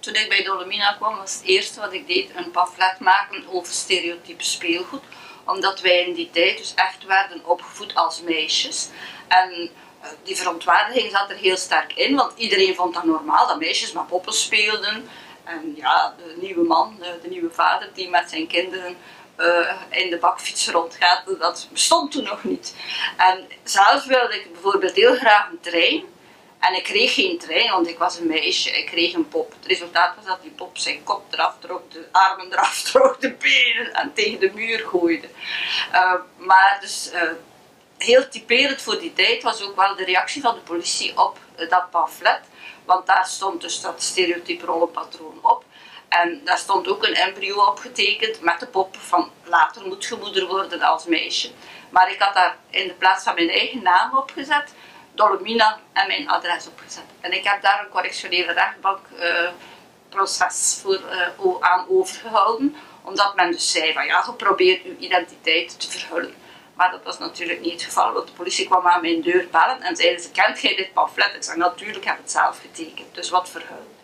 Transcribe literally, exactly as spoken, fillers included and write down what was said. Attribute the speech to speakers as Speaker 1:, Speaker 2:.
Speaker 1: toen ik bij Dolomina kwam, was het eerste wat ik deed een pamflet maken over stereotype speelgoed. Omdat wij in die tijd dus echt werden opgevoed als meisjes. En uh, die verontwaardiging zat er heel sterk in, want iedereen vond dat normaal dat meisjes met poppen speelden. En ja, de nieuwe man, de, de nieuwe vader die met zijn kinderen uh, in de bakfiets rondgaat, dat bestond toen nog niet. En zelf wilde ik bijvoorbeeld heel graag een trein. En ik kreeg geen trein, want ik was een meisje. Ik kreeg een pop. Het resultaat was dat die pop zijn kop eraf trok, de armen eraf trok, de benen en tegen de muur gooide. Uh, maar dus uh, heel typerend voor die tijd was ook wel de reactie van de politie op uh, dat pamflet. Want daar stond dus dat stereotype rollenpatroon op. En daar stond ook een embryo op getekend met de pop van later moet je moeder worden als meisje. Maar ik had daar in de plaats van mijn eigen naam op gezet, Dolomina en mijn adres opgezet. En ik heb daar een correctionele rechtbankproces uh, voor uh, aan overgehouden, omdat men dus zei van ja, geprobeerd uw identiteit te verhullen. Maar dat was natuurlijk niet het geval, want de politie kwam aan mijn deur bellen en zeiden ze, kent jij dit pamflet? Ik zei natuurlijk, heb het zelf getekend, dus wat verhullen.